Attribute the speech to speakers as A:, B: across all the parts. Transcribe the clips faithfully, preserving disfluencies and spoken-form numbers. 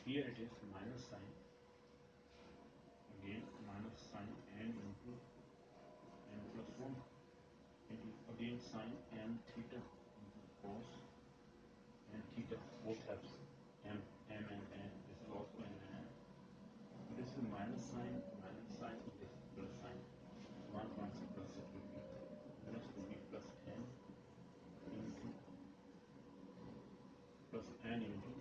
A: here it is minus sign, again minus sign n into n plus one into again sin n theta into cos n theta, both have m, m and n, this is also n and n. This is minus sign, minus sign, this is plus sign. One concept plus it will be minus will be plus n into plus n into,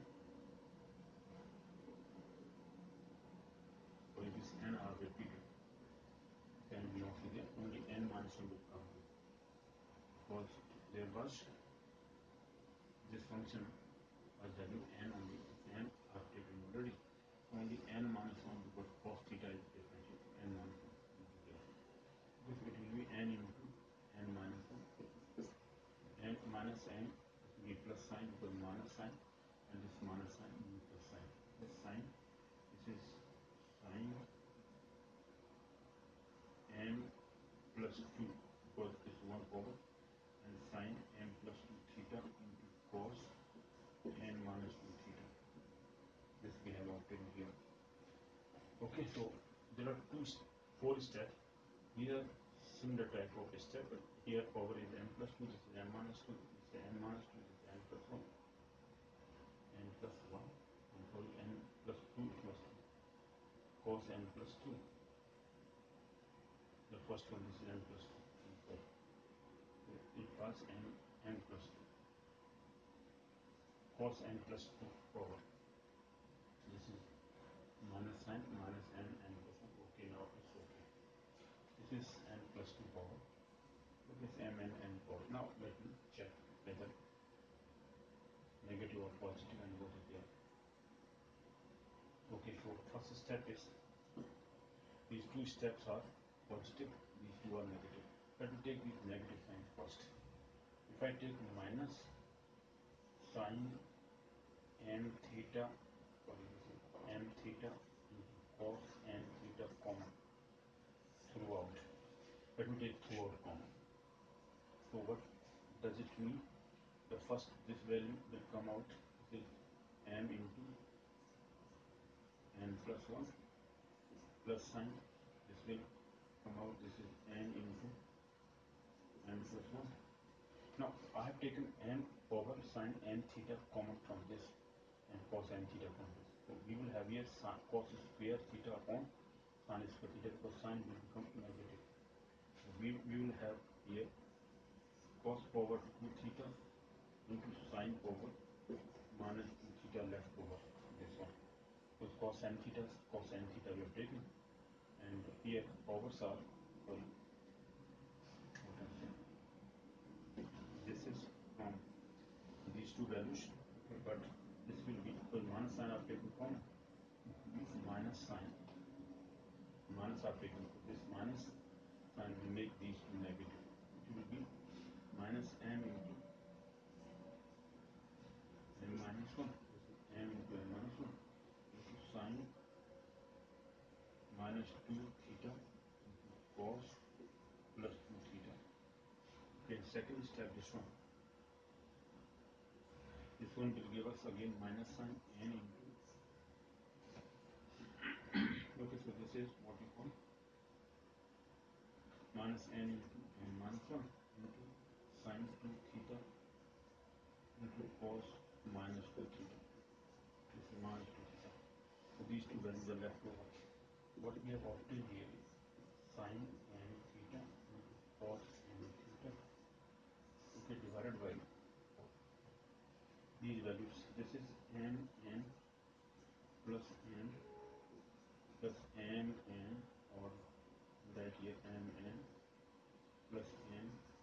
A: or if this n are repeated, then we also get only n minus one will come, because there was this function was value n only, n are taken already, only n minus one, because cos theta is differential to n minus one. This it will be n into n minus one, n minus n will be plus sign because minus sign, and this minus sign will be plus sign. This sign, this is sine m plus two, because this one over, and sine m plus two theta into cos n minus two theta. This we have obtained here. Okay, so there are two, four steps. Here similar type of step, but here power is n plus two, this is n minus two, this is n minus two, this is n plus one, n plus one, and sorry, n plus two plus two, cos n plus two. The first one, this is n plus two, so it was n, n plus two, cos n plus two power. This is minus sign, minus n, n plus one. Okay, now it's okay. This is n plus two power. This is m and n power. Now let me check whether negative or positive and what is there. Okay, so first step is, these two steps are positive, these two are negative. Let me take these negative signs first. If I take minus sine n theta, sorry, this is n theta into cos n theta common throughout. Let me take throughout common. So what does it mean? The first, this value will come out, this is m into n plus one plus sine, this will come out, this is n into n plus one. Now I have taken n over sine n theta common from this and cos n theta from this. So we will have here cos square theta upon sin square theta, because sine will become negative. So we, we will have here cos power two theta into sine over minus two theta left over this one. Because cos n theta, cos n theta we have taken, and here powers are, sorry, this is from these two values, okay, but this will be, because minus sign are taken common, this minus sign, minus are taken, this minus sign will make these two negative. It will be minus m into m minus one, this is m into m minus one, into sine minus two theta into cos plus two theta. Okay, second step, this one. This one will give us again minus sign n into, okay, so this is what we call minus n into n minus one into sine two theta into cos minus two theta. This is minus two theta. So these two values are left over. What we have obtained here is sine n theta into cos n theta, okay, divided by these values. This is m n plus n plus m n, or that here m n plus n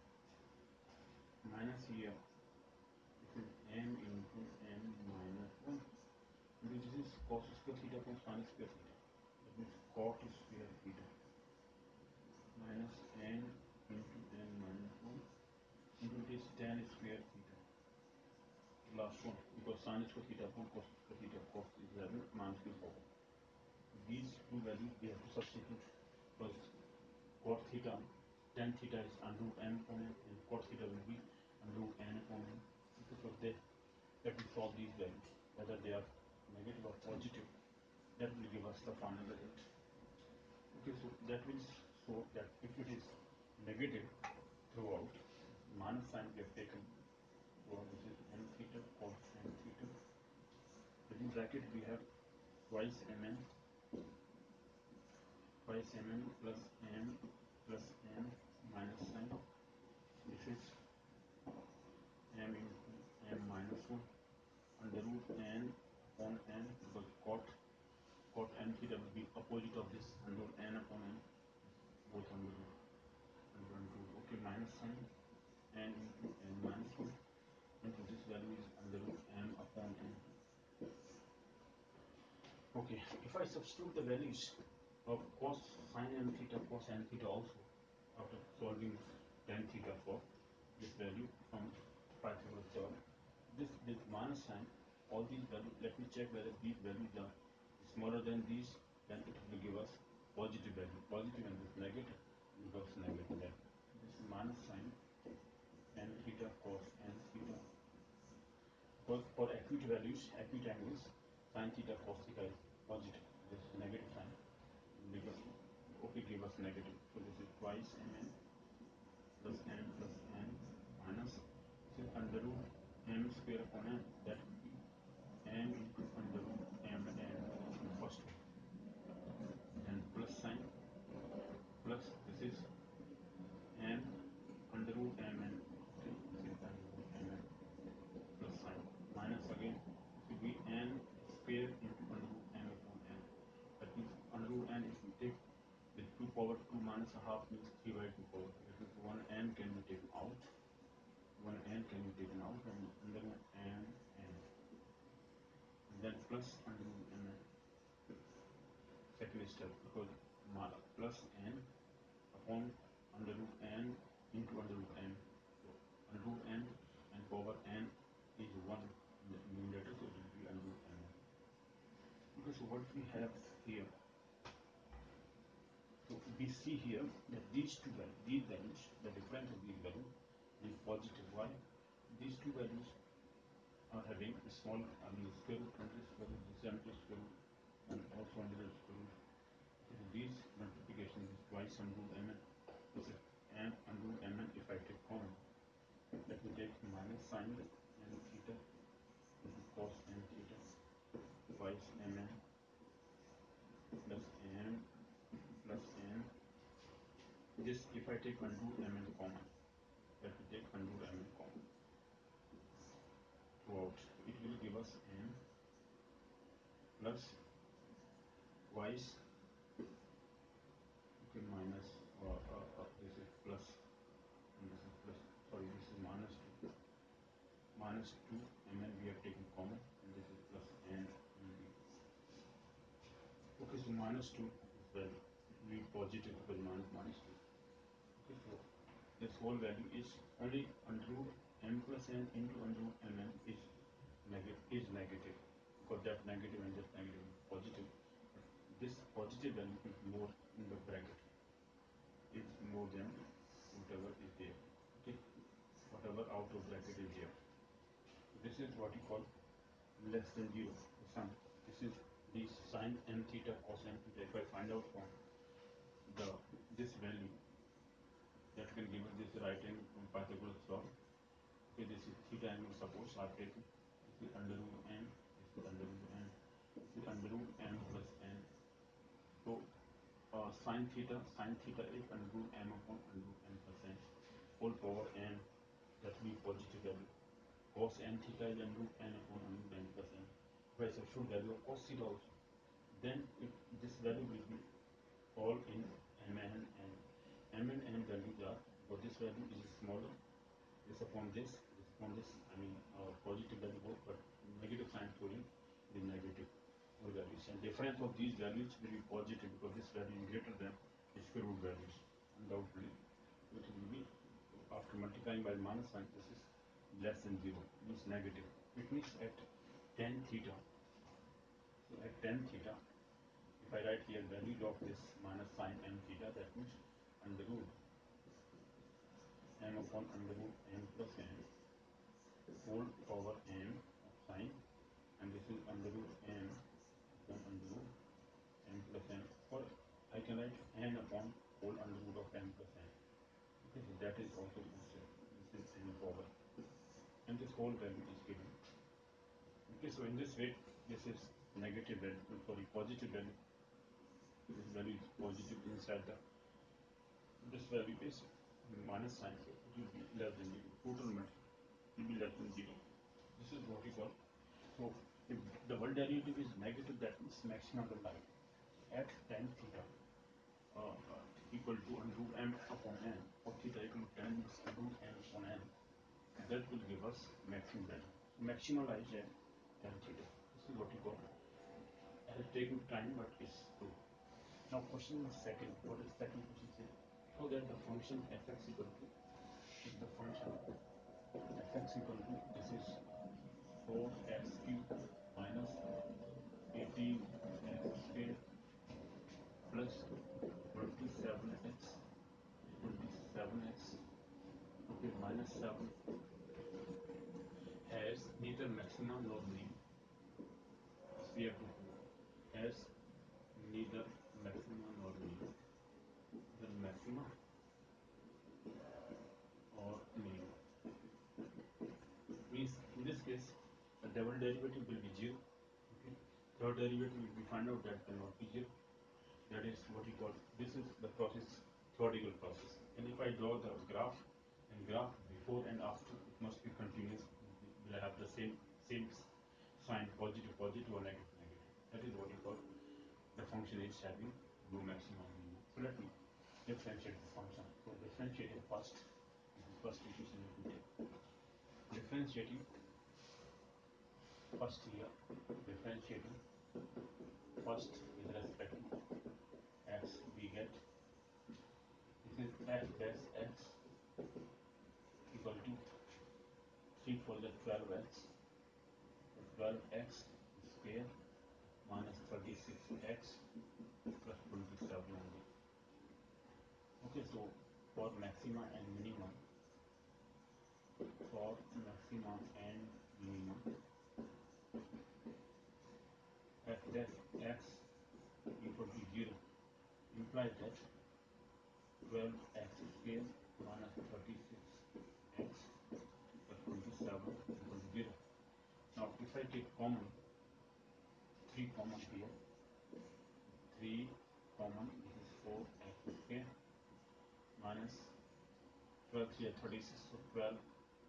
A: minus here, this is m into n minus one. This is cos square theta plus sin square theta. That means cot square theta minus n into n minus one into this tan square theta. Last one, because sin square theta upon cos square theta, cos is eleven minus two four. These two values we have to substitute, because cot theta, tan theta is under root n upon n, and cot theta will be under root n upon n. Okay, so they, let me solve these values, whether they are negative or positive, that will give us the final result. Okay, so that will show that if it is negative throughout, minus sign we have taken throughout, this is n theta cos n theta. Within bracket we have twice mn, twice mn plus n plus n minus sign. This is m into m minus one under root n upon n, because cot cot n theta will be opposite of this under n upon n, both under root under root. Okay, minus sign n into n minus one into this value is under root m upon n. Okay, if I substitute the values of cos sin n theta cos n theta also after solving tan theta for this value from Pythagoras theorem, this this minus sign, all these values, let me check whether these values are smaller than these, then it will give us positive value. Positive and this negative becomes negative. Then this is minus sign n theta cos n theta. For, for acute values, acute angles, sin theta cos theta is positive. This is negative sign. Because okay, give us negative. So this is twice mn plus n plus n minus, this is under root m square upon n, that will be m into under root m n in first one. Then plus sign plus, this is n under root mn. Okay, this is under root mn plus sign minus again, this will be n square into under root m upon n. That means under root n, if we take with two power two minus a half means three by two power. That means one n can be taken out. One n can be taken out and under root n n. And then plus under root n. Second step, because plus n upon under root n into under root n. So under root n and power n is one in the numerator, so it will be under root n. Okay, so what we have here, so we see here that these two values, these values, the difference of these values is positive. Why? These two values are having a small, I mean, square root under square root, this under square root, and also under the square root. So these multiplication is twice under root mn. This is n under root mn. If I take common, let me take minus sign n theta cos n theta twice mn plus n plus n. This, if I take under root mn common, let me take under root mn common throughout, it will give us n plus twice, okay, minus uh, uh, uh, this is plus and this is plus, sorry, this is minus two, minus two mn we have taken common, and this is plus n mb. Okay, so minus two is value will be positive because minus minus two. Okay, so this whole value is only under root m plus n into under root mn is negative, is negative, because that negative and that negative is positive. But this positive value is more in the bracket, is more than whatever is there. Okay, whatever out of bracket is there. So this is what you call less than zero, the sum. This is the sin n theta cos n theta. If I find out from the this value, that can give us this right angle from Pythagoras theorem. Okay, this is theta angle, suppose I have taken, this is under root n, this is under root n, this is under root m plus n. So uh, sin theta, sin theta is under root m upon under root n plus n whole power n, that will be positive value. Cos n theta is under root n upon under root n plus n. If I substitute value of cos theta also, then if this value will be all in mn and m and n values are, but this value is smaller, this upon this, this upon this, I mean uh, positive value both, but negative sign showing the negative values, and difference of these values will be positive because this value is greater than the square root values, undoubtedly it will be, after multiplying by minus sign, this is less than zero, means negative. It means at tan theta, so at tan theta, if I write here value of this minus sin n theta, that means under root m upon under root m plus n whole power n of sin and this is under root n upon under root n plus n, or I can write n upon whole under root of n plus n. Okay, so that is also considered. This is n power, and this whole value is given. Okay, so in this way, this is negative value, sorry, positive value. This value is positive inside the, this value is minus sign, so it will be less than zero. Total matter will be less than zero. This is what we call. So if the double derivative is negative, that means maximum will lie at tan theta uh, uh, equal to under root m upon n, or theta equal to tan is under root n upon n. That will give us maximum value. Maximum lies at tan theta. This is what we call. It has taken time, but it's true. Now question is second. What is second question say? So that the function fx equal to, if the function fx equal to, this is four x cube minus eighteen x squared plus twenty-seven x, twenty-seven x, okay, minus seven, has neither maxima nor minimum. This we have to prove. Has neither maxima nor minimum. The maxima or minimum means in this case the double derivative will be zero. Okay. Third derivative we find out that will not be zero. That is what we call, this is the process, theoretical process. And if I draw the graph, and graph before and after, it must be continuous. It will have the same same sign, positive positive or negative negative. That is what we call the function is having no maximum minimum. So let me differentiate the function. So differentiating first, this is first equation let me take. Differentiating first here, differentiating first with respect to x, we get, this is f dash x equal to three for the twelve x, twelve x square minus thirty-six x plus twenty-seven only. Okay, so for maxima and minimum, for maxima and minimum, f dash x equal to zero implies that twelve x square minus thirty-six x plus twenty-seven equal to zero. Now if I take common, three common here, three common, this is four x square minus twelve here thirty-six, so twelve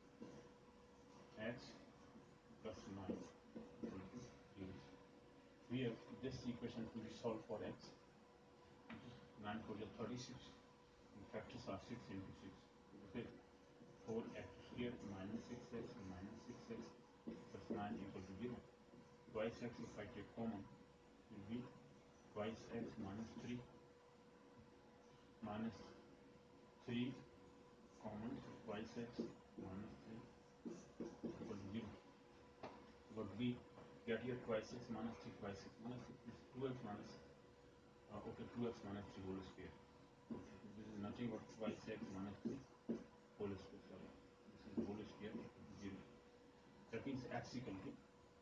A: x plus nine equal to zero. We have this equation to be solved for x. nine for the thirty-six, and factors are six into six. Okay, four x squared minus six x minus six x plus nine equal to zero. Twice x, if I take common, will be twice x minus three minus three common, so twice x minus three equal to zero. What we get here, twice x minus three, twice x minus six is two x minus, uh, okay, two x minus three whole square. Okay, this is nothing but twice x minus three whole square, sorry. This is whole square equal to zero. That means x equal to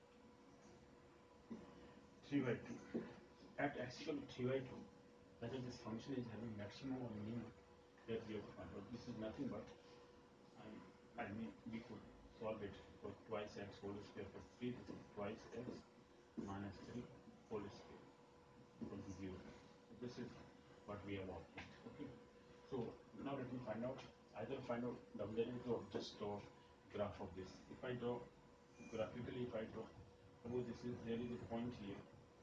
A: three by two. At x equal to three by two, whether this function is having maximum or minimum, that we have to find out. This is nothing but, I, I mean, we could solve it for twice x whole square plus three. This is twice x minus three whole square equal to zero. So this is what we have obtained. Okay. So now let me find out, either find out double derivative or just draw graph of this. If I draw graphically, if I draw, suppose this is, there is a point here,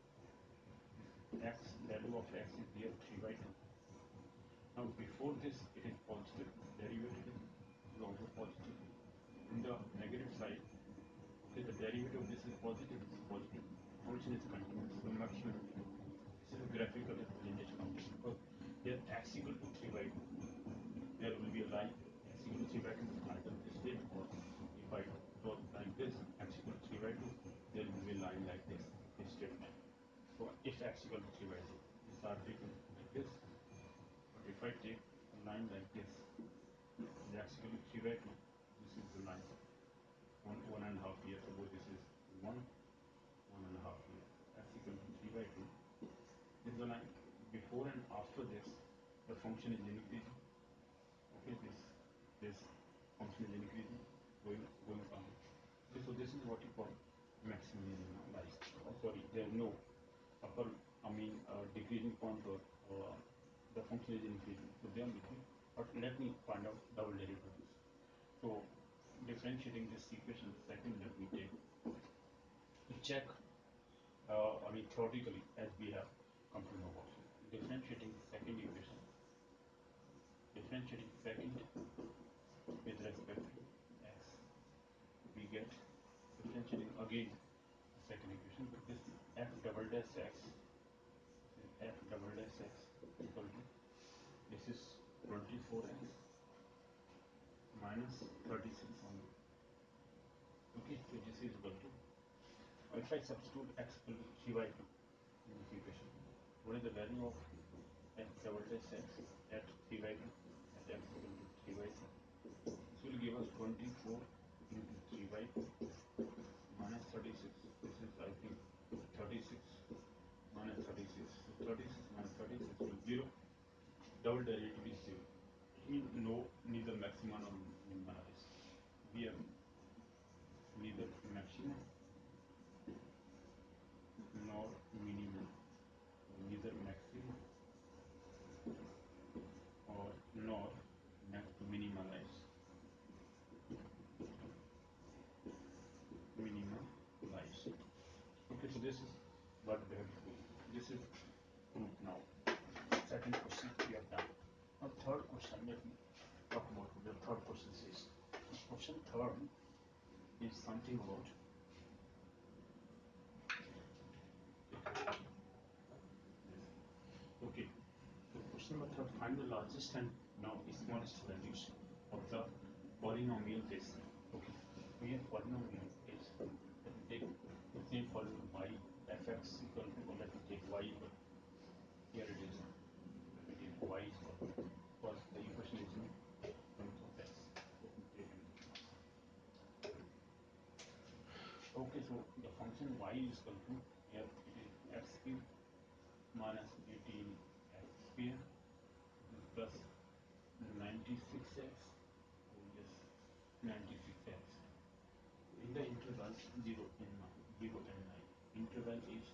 A: x, value of x is there three by two. Now before this it is positive, derivative is also positive. In the negative side, okay, the derivative of this is positive, this is positive. Function is continuous, no maximum. This is graphical representation of this. Because here x equal to three by two, there will be a line x equal to three by two, either this way, or if I draw like this, x equal to three by two, there will be a line like this, a straight line. So if x equal to three by two, these are written like this. But if I take a line like this, is x equal to three by two, this is the line. One, one and a half here, suppose this is one, function is increasing. Okay, this this function is increasing, going going on. Okay, so this is what you call maximalized. Oh, sorry, there is no upper, I mean uh, decreasing point, or uh, the function is increasing. So they are making. But let me find out double derivatives. So differentiating this equation, second let me take to check. Uh, I mean theoretically, as we have come to know about differentiating second equation, differentiating second with respect to x, we get differentiating again second equation with this f double dash x, f double dash x equal to, this is twenty-four x minus thirty-six only. Okay, so this is equal to, if I substitute x equal to three by two in this equation, what is the value of f double dash x at three by two, at x equal to three by two? This will give us twenty-four into three by two minus thirty-six. This is, I think, thirty-six minus thirty-six. So thirty-six minus thirty-six will zero. Double derivative is zero. We know neither maxima nor minima is. We have neither maximum nor minimum. Neither maximum or nor minimalize. Minimalize. Okay, so this is what we have to do. This is proof now. Second question we have done. Now third question, let me talk about the third question is. Question third is something about, okay, so question number third, find the largest and now smallest values of the polynomial base. Okay, we have polynomial base. Let me take the same polynomial y fx equal to, or let me take y equal to, here it is. Let me take y equal to, because the equation is in terms of x. Let me take it. Okay, so the function y is equal to, here it is x cube minus eighteen x square plus ninety-six x, oh yes, ninety-six x. In the interval zero and nine, zero and nine, interval is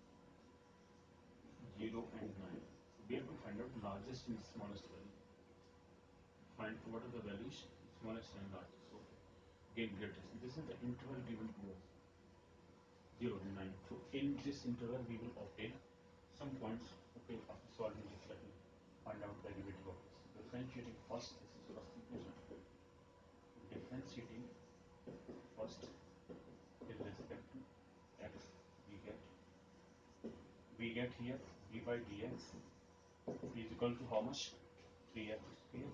A: zero and nine. We have to find out largest and smallest value. Find what are the values, smallest and largest. So again greatest. This is the interval given to us, zero and nine. So in this interval we will obtain some points. Okay, after solving this, let me find out the derivative of this. Differentiating first, this is first equation. Differentiating first with respect to x, we get we get here d by dx is equal to how much? three x square,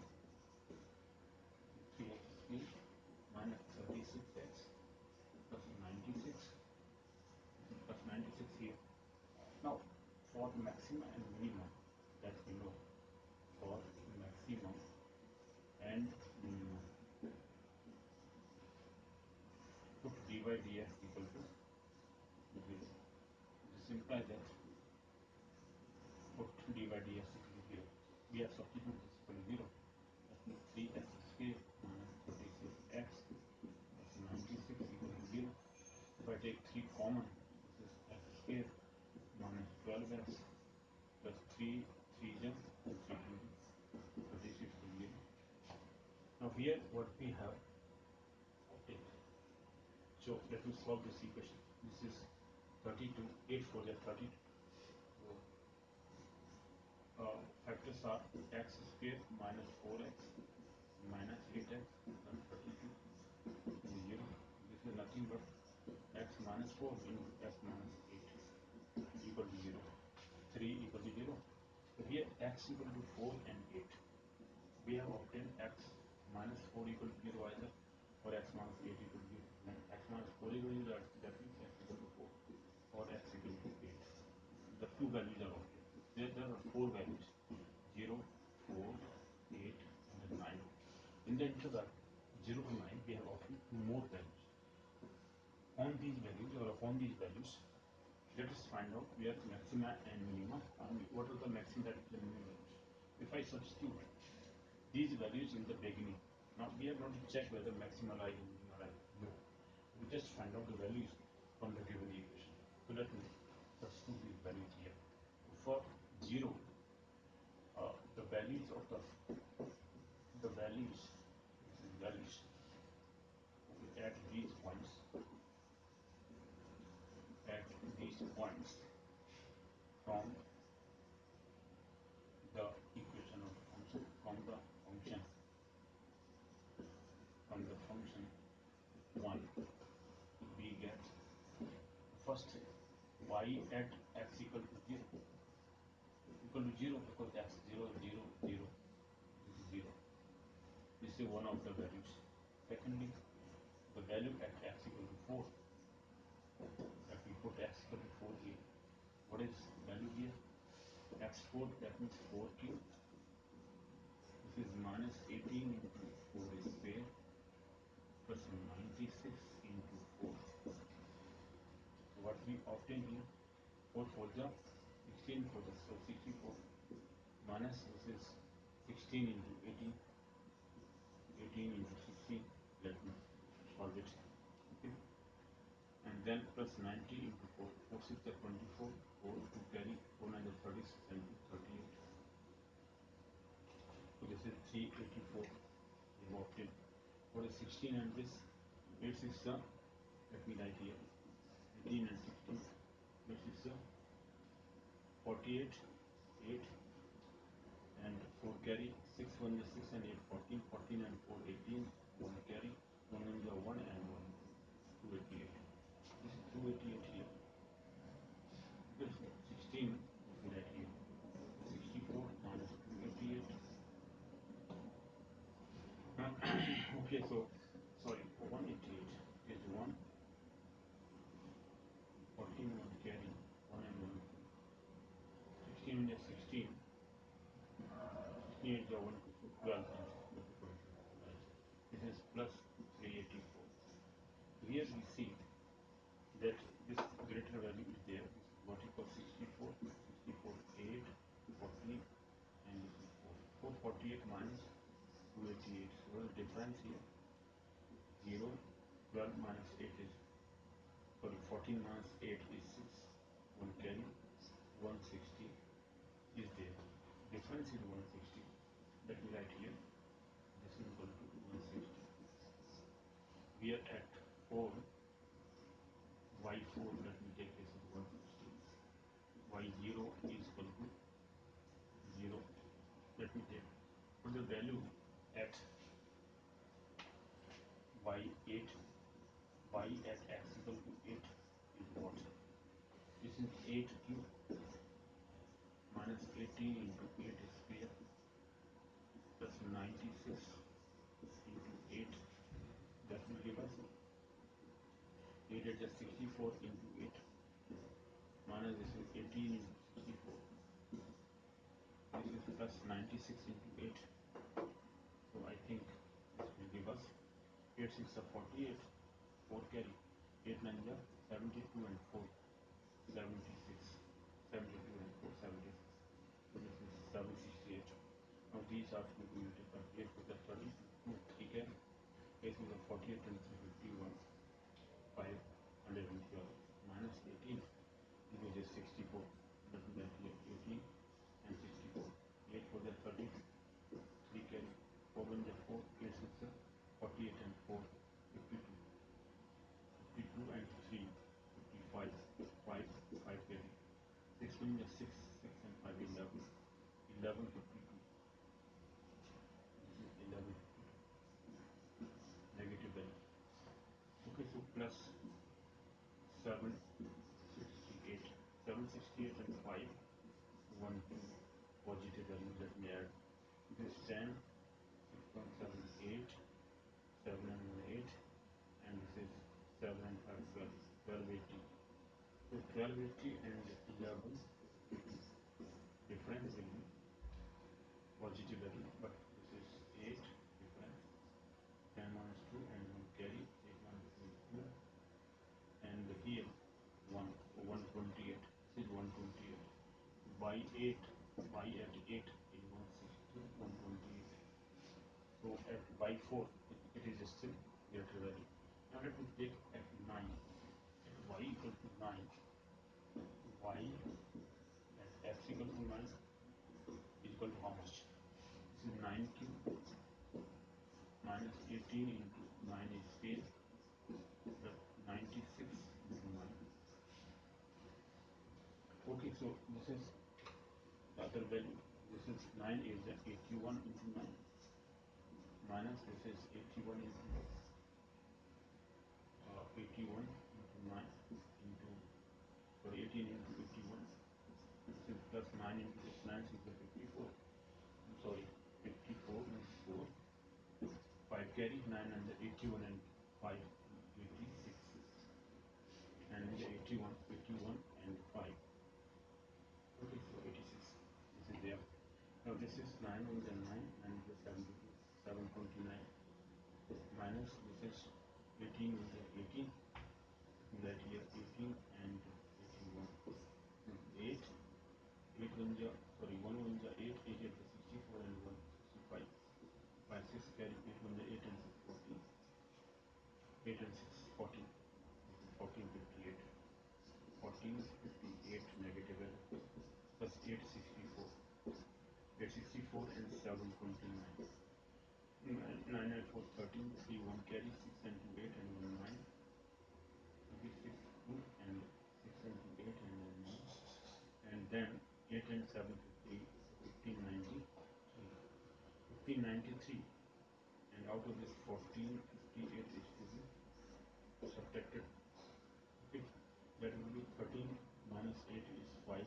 A: three x square minus thirty-six x plus ninety-six plus ninety-six here. Now for maximum and minimum, that we know, for maximum and minimum, put d by dx equal to this. This implies that put d by dx equal to zero. We have substituted this equal to zero. That means three x square minus thirty-six x plus ninety-six equal to zero. If I take three common, this is x square minus twelve x plus three, three is three twenty. So this is equal to zero. Now here what we have obtained. So let me solve this equation. This is thirty-two, eight for the thirty-two. So uh, factors are x square minus four x minus eight x plus thirty-two is zero. This is nothing but x minus four into x minus eight equal to zero. three equal to zero. So here x equal to four and eight. We have obtained x minus four equal to zero either, or x minus eight equal to zero. When x minus four equal to zero, that means x equal to four, or x equal to eight. The two values are obtained. There, there are four values, zero, four, eight, and nine. In the interval zero to nine, we have obtained more values. On these values, or upon these values, let us find out where maxima and minima, and what are the maximum that is the minimum values. If I substitute these values in the beginning, now we are going to check whether maximal I and minimal I. No. We just find out the values from the given equation. So let me substitute these values here. For zero, uh, the values of the the values this is values at these points at these points from the equation of the function from the function from the function one, we get first y at x equal to zero equal to zero because x zero zero zero this is zero. This is one of the values. Secondly, the value at x equal to four. If we put x equal to four here, what is value here? X four, that means four cube. This is minus eighteen into four square plus ninety-six into four. So what we obtain here? four for the sixteen for the so sixty-four minus this is sixteen into eighteen. eighteen into sixteen. Let me solve it. Okay. And then plus ninety into four. four six are twenty-four. four to carry. four nine are thirty-six and thirty-eight. So this is three eighty-four. We obtained. What is sixteen and this? eight six are, let me write here. eighteen and sixteen. eight six are forty-eight. eight and four carry. six one is six and eight fourteen. fourteen and four eighteen. one carry. one is one and one. two eighty-eight. This is two eighty-eight here. This is sixteen. Let me write here. sixty-four minus two eighty-eight. Okay, so sorry, one eighty-eight is one. fourteen one carry. one and one. sixteen is sixteen. sixteen is one. twelve. This is plus three eighty-four. Here we see that this greater value is there. This is what equals sixty-four, sixty-four, eight, fourteen, and this is four. four forty-eight minus two eighty-eight. So what is the difference here? zero. twelve minus eight is, sorry, fourteen minus eight is six. one carry. one sixty is there. Difference is one sixty. Let me write here. This is equal to one sixty. We are at four. y four, let me take this as one sixty. y zero is equal to zero. Let me take put the value at y eight. Y at x equal to eight is what? This is eight cube minus eighteen into eight square plus ninety-six into eight. That will give us eight at sixty-four into eight minus this is eighteen into sixty-four. This is plus ninety-six into eight. So I think this will give us eight six are forty-eight. four carry. eight nine are seventy-two and four. seventy-six. seventy-two and four. seventy-six. So this is seven sixty-eight. Now these are to be multiplied. eight with the thirty-two. three carry. eight with the forty-eight and three fifty-one. five hundred twelve minus eighteen. This is sixty-four. That will be eighteen and sixty-four. eight for the thirty-two. three carry. four one the four. eight six are forty-eight and four. fifty-two. fifty-two and three. fifty-five. five. five carry. six one is six. six and five eleven. eleven fifty-two. This is eleven fifty-two. Negative value. Okay, so plus seven sixty-eight. seven sixty-eight and five. one two. Positive value. Let me add. This is ten. six point seven eight. seven and one eight. And this is seven and five twelve. twelve eighty. So twelve eighty and eleven eighty. Difference will be positive value, but this is eight difference. ten minus two and one carry. eight minus two. And here one. one twenty-eight. This is one twenty-eight. By eight. By at eight is one sixty. at y four, it, it is still greater value. Now let me take at nine, at y equal to nine, y at x equal to nine is equal to how much? This is nine cube minus eighteen into nine is eight, plus ninety-six into nine. Okay, so this is the other value. This is nine is the eighty-one into nine, minus this is eighty-one into uh, eighty-one into nine into or eighteen into fifty-one. This is plus nine into this, nine is the fifty-four. I'm sorry, fifty-four into four. five carry, nine and the eighty-one and five, eighty-six. And in the eighty-one, fifty-one and five. Okay, so eighty-six. This is there. Now this is nine and then nine and the seventy-two, seven twenty-nine. Minus this is eighteen and the eighteen. That here eighteen and eighty-one. eight. eight one ja, sorry, one one ja eight, eight eight is sixty-four and one sixty-five. five six carry, eight one ja eight and six fourteen. eight and six fourteen. fourteen fifty-eight. fourteen fifty-eight negative plus eight sixty-four. eight sixty-four and seven twenty-nine. nine and four thirteen, three one carry, six and two eight and one nine. Okay, six two and six and two eight and one nine. And then eight and seven fifty, fifteen ninety-three. fifteen ninety-three. And out of this fourteen fifty-eight is to be subtracted. Okay, that will be thirteen minus eight is five.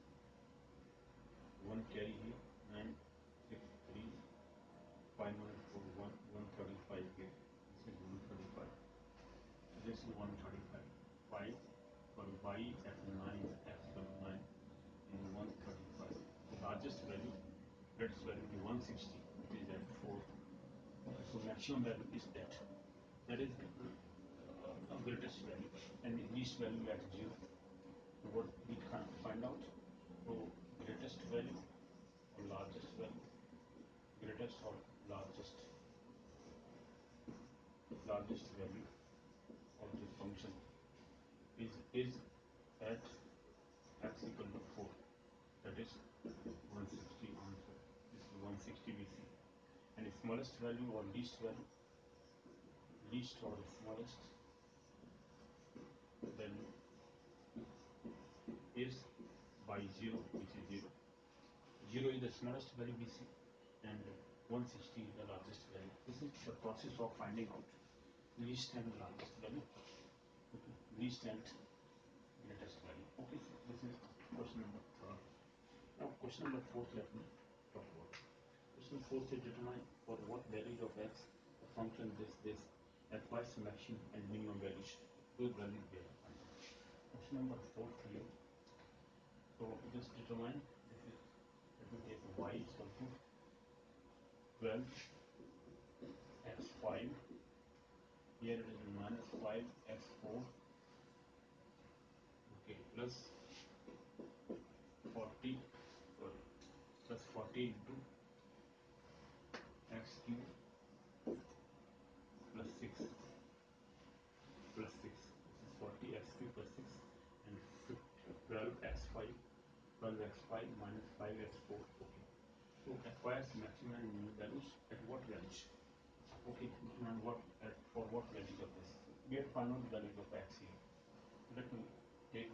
A: one carry here, nine, six, three, five minus four, one, one thirty-five here. This is one thirty-five. This is one thirty-five. five for y at nine, x equal to nine is one thirty-five. The largest value, greatest value is one sixty, it is at four. So maximum value is that. That is uh, greatest value, and least value at zero. So what we can find out? So greatest value or largest value, greatest or largest, largest value of this function is is at x equal to four. That is one sixty answer. This is one sixty we see. And the smallest value or least value, least or smallest value is by zero, which is zero. zero is the smallest value we see, and one sixty is the largest value. This is the process of finding out least and largest value, okay. Least and greatest value. Okay, so this is question number third. Now question number fourth, let me talk about. Question fourth is determine for what values of x a function this this at twice maximum and minimum values. Those values we are finding. Question number fourth here. So just determine this is, let me take y is equal to twelve x five. Here it is minus five x four. Okay, plus forty, sorry, plus forty into x cube plus six plus six. This is forty x cube plus six and twelve x five. twelve x five minus five x four. Okay. So acquires maximum and minimum values at what values? Okay, determine what at for what values of this. We have found out the values of x here. Let me take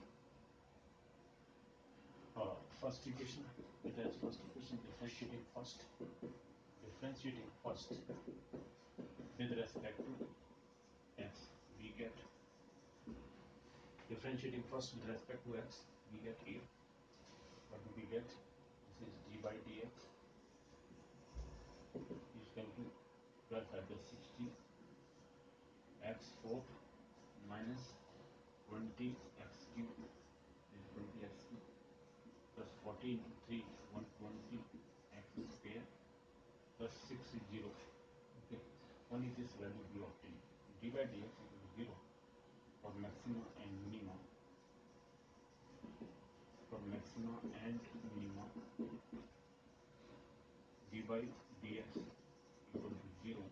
A: uh, first equation. It has first equation differentiating first. Differentiating first with respect to x, we get differentiating first with respect to x, we get here. What do we get? This is d by dx is equal to twelve at the sixty x four minus twenty x cube is twenty x cube plus forty into three, one hundred twenty x square plus six is zero. Okay, only this value we obtain. D by dx equal to zero for maximum and minimum. For maximum and minimum, d by dx equal to zero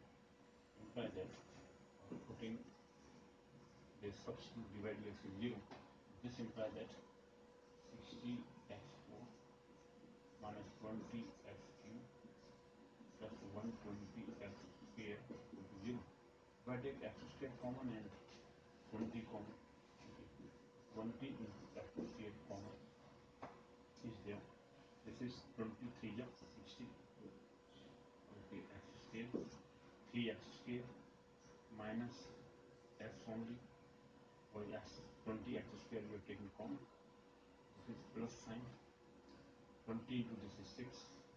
A: they substitute divide x with zero. This implies that sixty x four minus twenty x cube plus one hundred twenty x square equal to zero. If I take x square common and twenty common, twenty into x square common is there. This is twenty-three yeah, sixty. Okay, x square, three x square minus x only, or x, twenty x square we are taking common. This is plus sign. twenty into this is six.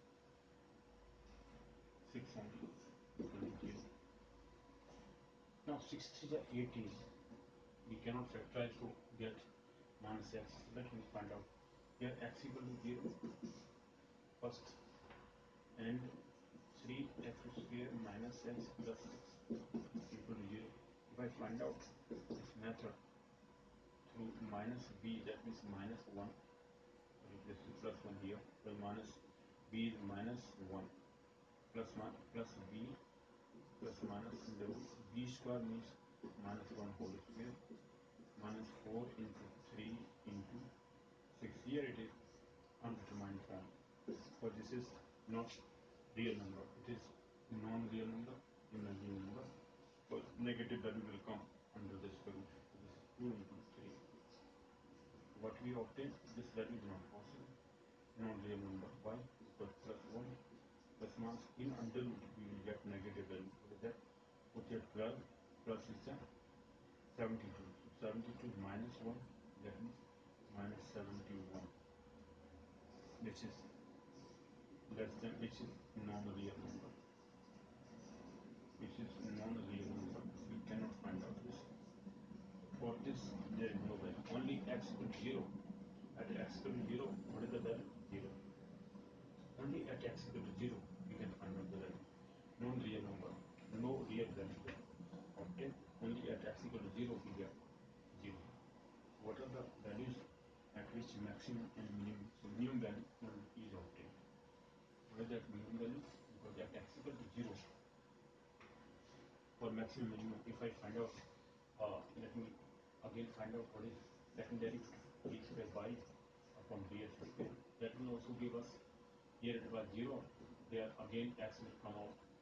A: six only, twenty. Now six three are eighteen. We cannot factorize to get minus x. Let me find out. Here x equal to zero first, and three x square minus x plus six equal to zero. If I find out this method through minus b, that means minus one. Replace the plus one here. Well, minus b is minus one plus one plus b plus minus in the root. B square means minus one whole square minus four into three into six. Here it is undetermined form, but this is not real number. It is non-real number, imaginary number. So negative value will come under this square root. This is two into three. What we obtain, this value is not possible. Non-real number. Why? Because plus one plus minus in under root we will get negative value. What is that? Put here twelve plus is seventy-two. seventy-two minus one, that means minus seventy-one. This is less than, which is non-real number. Which is non-real number. We cannot find out this. For this, there is no value. Only x equal to zero. At x equal to zero, what is the value? Zero. Only at x equal to zero, we can find out the value. Non-real number, no real value. Okay. Only at x equal to zero, we get zero. What are the values at which maximum and minimum? So minimum value is obtained. What is that minimum value? Because at x equal to zero, for maximum minimum, if I find out, uh, let me again find out what is secondary b square by upon dx square. That will also give us, here it was zero, there again x will come out